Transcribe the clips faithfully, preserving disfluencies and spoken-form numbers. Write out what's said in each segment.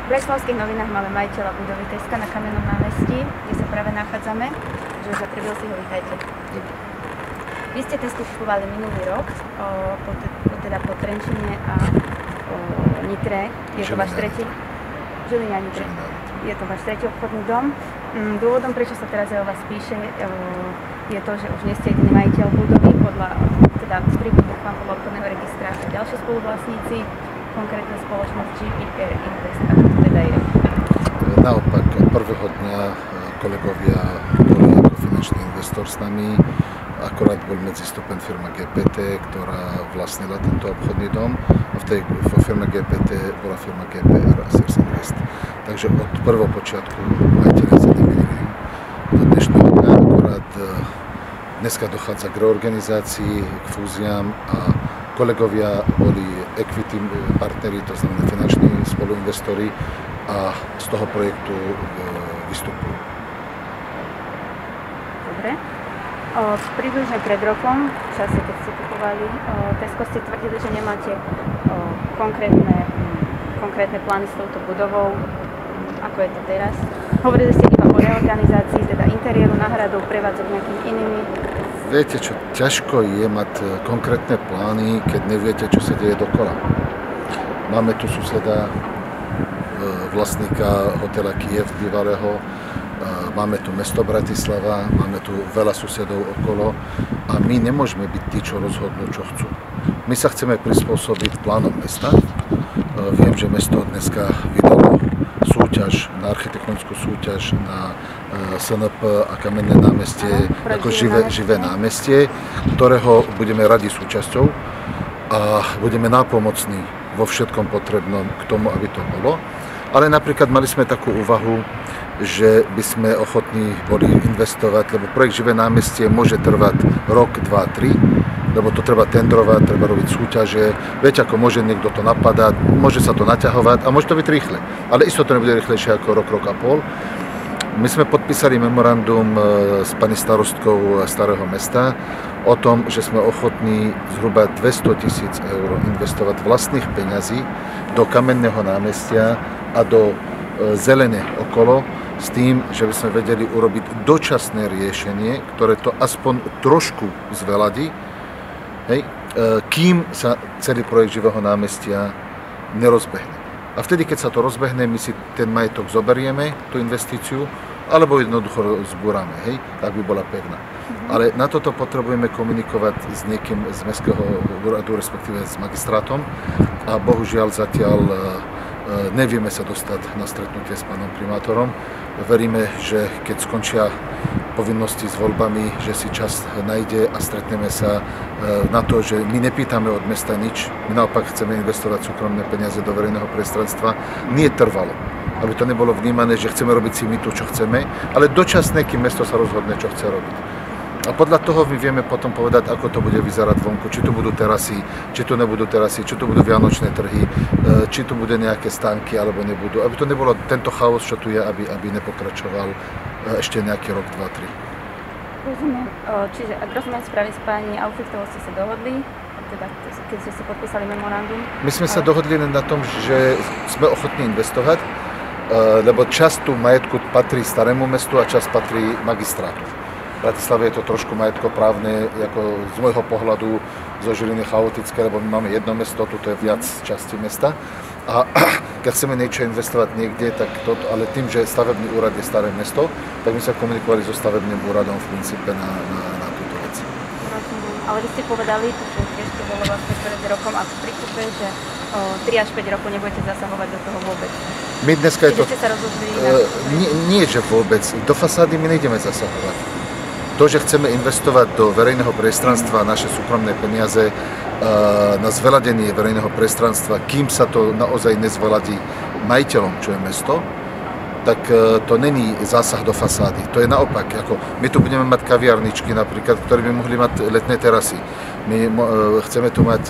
V bratislavských novinách máme majiteľa budovy Teska na Kamennom námestí, kde sa práve nachádzame. Že Zatribil si ho, vítajte. Vy ste Tesku kupovali minulý rok, o, po, po, teda po Trenčine a o, Nitre. Je to váš tretí? Žiline a Nitre. Je to váš tretí obchodný dom. Dôvodom, prečo sa teraz o vás píše, je to, že už nie ste jediný majiteľ budovy, podľa teda z príbudu vám podľa obchodného registra a ďalší spoluvlastníci, konkrétne spoločnosť G P R Invest. Ako to teda je? Naopak, od prvého dňa kolegovia boli ako finančný investor s nami. Akorát bol medzistupeň firma G P T, ktorá vlastnila tento obchodný dom. A v tej vo firme G P T bola firma G P R a Sears Invest. Takže od prvého počiatku majiteľia sa nemenili do dnešného dňa. Akorát dneska dochádza k reorganizácii, k fúziám a kolegovia boli equity partneri, to znamená finanční spoluinvestori a z toho projektu vystupujú. Dobre. O, približne pred rokom, v čase, keď ste kupovali Tesco, ste tvrdili, že nemáte o, konkrétne, konkrétne plány s touto budovou. Ako je to teraz? Hovorili ste iba o reorganizácii, teda interiéru, náhradu, prevádzok nejakými inými. Viete čo, ťažko je mať konkrétne plány, keď neviete, čo sa deje dokola. Máme tu suseda, vlastníka hotela Kiev bývalého, máme tu mesto Bratislava, máme tu veľa susedov okolo a my nemôžeme byť tí, čo rozhodnú, čo chcú. My sa chceme prispôsobiť plánom mesta. Viem, že mesto dneska vydalo súťaž, na architektonickú súťaž na es en pé a Kamenné námestie ako živé, živé námestie, ktorého budeme radi súčasťou a budeme nápomocní vo všetkom potrebnom k tomu, aby to bolo. Ale napríklad mali sme takú úvahu, že by sme ochotní boli investovať, lebo projekt Živé námestie môže trvať rok, dva, tri, lebo to treba tendrovať, treba robiť súťaže. Viete, ako môže niekto to napadať, môže sa to naťahovať a môže to byť rýchle. Ale isto to nebude rýchlejšie ako rok, rok a pol. My sme podpísali memorandum s pani starostkou Starého mesta o tom, že sme ochotní zhruba dvesto tisíc eur investovať vlastných peňazí do Kamenného námestia a do zelené okolo, s tým, že by sme vedeli urobiť dočasné riešenie, ktoré to aspoň trošku zveladí, hej, kým sa celý projekt Živého námestia nerozbehne. A vtedy, keď sa to rozbehne, my si ten majetok zoberieme, tú investíciu, alebo jednoducho zbúrame, hej, tak by bola pevná. Mm-hmm. Ale na toto potrebujeme komunikovať s niekým z mestského úradu, respektíve s magistrátom a bohužiaľ zatiaľ nevieme sa dostať na stretnutie s pánom primátorom. Veríme, že keď skončia povinnosti s voľbami, že si čas nájde a stretneme sa na to, že my nepýtame od mesta nič, my naopak chceme investovať súkromné peniaze do verejného priestranstva. Nie trvalo, aby to nebolo vnímané, že chceme robiť si my tu, čo chceme, ale dočasné, kým mesto sa rozhodne, čo chce robiť. A podľa toho my vieme potom povedať, ako to bude vyzerať vonku, či tu budú terasy, či tu nebudú terasy, či tu budú vianočné trhy, či tu bude nejaké stánky, alebo nebudú. Aby to nebolo tento chaos, čo tu je, aby, aby nepokračoval ešte nejaký rok, dva, tri. Rozumiem. Čiže, ak rozumiem správne, s pani Aufichtovou ste sa dohodli, teda keď ste si podpísali memorandum? My sme ale... sa dohodli na tom, že sme ochotní investovať, lebo časť tu majetku patrí Starému mestu a časť patrí magistrátu. V Bratislave je to trošku majetkoprávne, ako z môjho pohľadu zo Žiliny chaotické, lebo my máme jedno mesto, tu je viac časti mesta. A keď chceme niečo investovať niekde, tak to, ale tým, že stavebný úrad je Staré mesto, tak my sa komunikovali so stavebným úradom v princípe na, na, na túto vec. Ale vy ste povedali, že tiež to bolo vlastne pred rokom a v prístupe, že o, tri až päť rokov nebudete zasahovať do toho vôbec. My dneska je to... Ste sa rozhodli uh, nie, nie, že vôbec. Do fasády my nejdeme zasahovať. To, že chceme investovať do verejného priestranstva naše súkromné peniaze na zveladenie verejného priestranstva, kým sa to naozaj nezveladí majiteľom, čo je mesto, tak to není zásah do fasády. To je naopak. Ako my tu budeme mať kaviarničky napríklad, ktoré by mohli mať letné terasy. My chceme tu mať,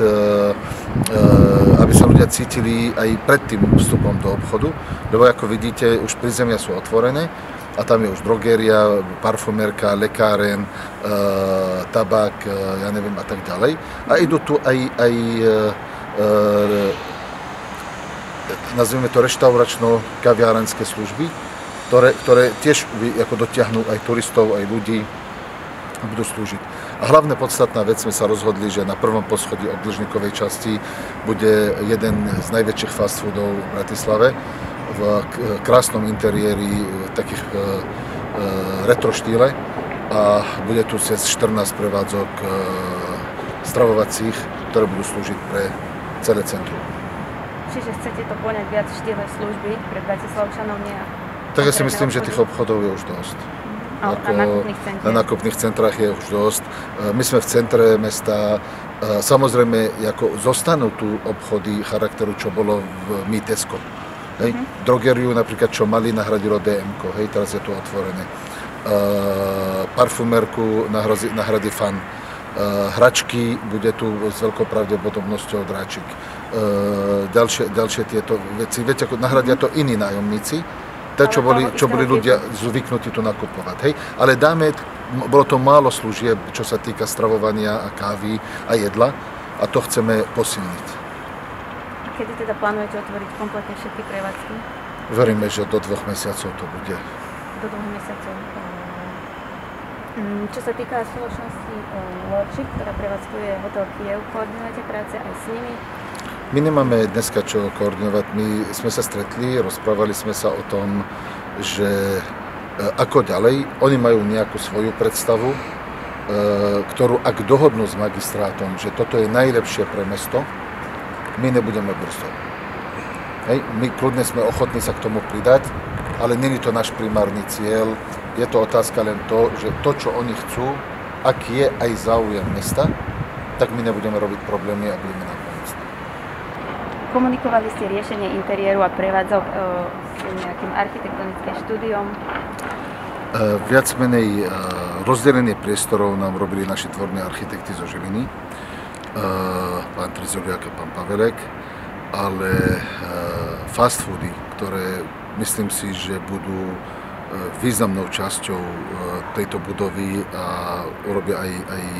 aby sa ľudia cítili aj pred tým vstupom do obchodu, lebo ako vidíte, už prízemia sú otvorené, a tam je už drogéria, parfumérka, lekáren, e, tabak, e, ja neviem a tak ďalej. A idú tu aj, aj e, nazvime to reštauračno-kaviarenské služby, ktoré, ktoré tiež ako dotiahnú aj turistov, aj ľudí a budú slúžiť. A hlavne podstatná vec, sme sa rozhodli, že na prvom poschodí od Dlžníkovej časti bude jeden z najväčších fast foodov v Bratislave v krásnom interiéri, v takých e, e, retro štýle a bude tu cez štrnásť prevádzok e, stravovacích, ktoré budú slúžiť pre celé centrum. Čiže chcete to poňať viac štýle služby pre Bratislavčanov, nie? Tak ja si myslím, že tých obchodov je už dosť. A Ako na nákupných centrách? Na nákupných centrách je už dosť. My sme v centre mesta. Samozrejme, ako zostanú tu obchody charakteru, čo bolo v My Tesco. Hej? Mm-hmm. Drogeriu napríklad, čo mali, nahradilo dé em ko, hej, teraz je to otvorené. Uh, parfumerku nahradí, nahradí Fan. Uh, hračky, bude tu s veľkou pravdepodobnosťou Dráčik. Uh, ďalšie, ďalšie tieto veci, viete, ako nahradia to iní nájomníci, tak, čo boli, čo boli ľudia zvyknutí tu nakupovať. Hej? Ale dáme, bolo to málo služieb, čo sa týka stravovania a kávy a jedla a to chceme posilniť. Kedy teda plánujete otvoriť kompletne všetky prevádzky? Veríme, že do dvoch mesiacov to bude. Do dvoch mesiacov. Čo sa týka spoločnosti Lordship, ktorá prevádzkuje hotel Kiev, koordinujete práce aj s nimi? My nemáme dneska čo koordinovať, my sme sa stretli, rozprávali sme sa o tom, že ako ďalej, oni majú nejakú svoju predstavu, ktorú ak dohodnú s magistrátom, že toto je najlepšie pre mesto, my nebudeme brzdať. Hej, my kľudne sme ochotní sa k tomu pridať, ale nie je to náš primárny cieľ, je to otázka len to, že to, čo oni chcú, ak je aj záujem mesta, tak my nebudeme robiť problémy a budeme nám pomôcť. Komunikovali ste riešenie interiéru a prevádzok e, s nejakým architektonickým štúdiom? E, viac menej e, rozdelenie priestorov nám robili naši tvorní architekti zo Žiliny, e, pán Trizoliak a pán Pavelek, ale e, fast foody, ktoré myslím si, že budú e, významnou časťou e, tejto budovy a urobia aj, aj e,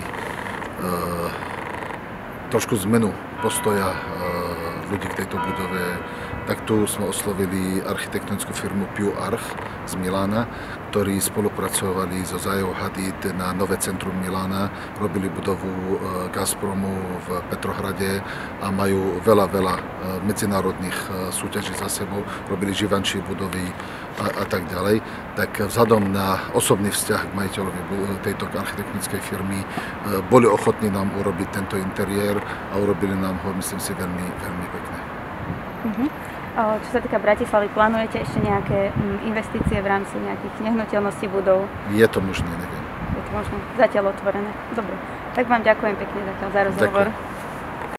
trošku zmenu postoja e, ľudí k tejto budove, tak tu sme oslovili architektonickú firmu Piu Arch z Milána, ktorí spolupracovali so Zajou Hadid na nové centrum Milána, robili budovu Gazpromu v Petrohrade a majú veľa, veľa medzinárodných súťaží za sebou, robili Givenchy budovy a, a tak ďalej. Tak vzhľadom na osobný vzťah k majiteľovi tejto architektonickej firmy boli ochotní nám urobiť tento interiér a urobili nám ho, myslím si, veľmi, veľmi pekné. Uh-huh. Čo sa týka Bratislavy, plánujete ešte nejaké investície v rámci nejakých nehnuteľností budov? Je to možné, neviem. Je to možné, zatiaľ otvorené. Dobre, tak vám ďakujem pekne za rozhovor. Ďakujem.